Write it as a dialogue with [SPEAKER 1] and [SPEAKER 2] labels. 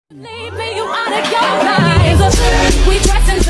[SPEAKER 1] Leave me, you out of your mind. We dressing